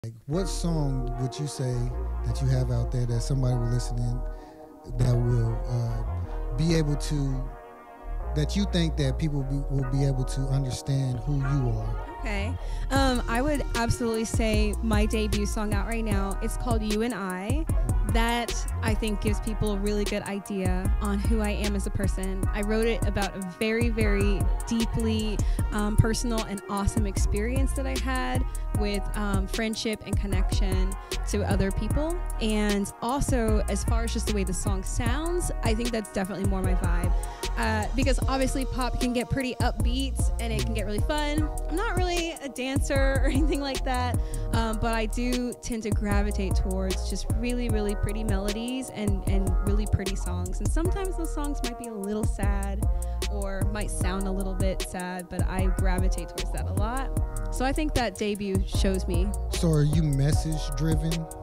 Like, what song would you say that you have out there that somebody will listen in that will be able to, that you think that will be able to understand who you are? Okay. I would absolutely say my debut song out right now, it's called You and I. That I think gives people a really good idea on who I am as a person. I wrote it about a very, very deeply personal and awesome experience that I had with friendship and connection to other people. And also, as far as just the way the song sounds, I think that's definitely more my vibe. Because obviously pop can get pretty upbeat and it can get really fun. I'm not really a dancer or anything like that, but I do tend to gravitate towards just really, really pretty melodies and really pretty songs. And sometimes those songs might be a little sad or might sound a little bit sad, but I gravitate towards that a lot. So I think that debut shows me. So are you message driven?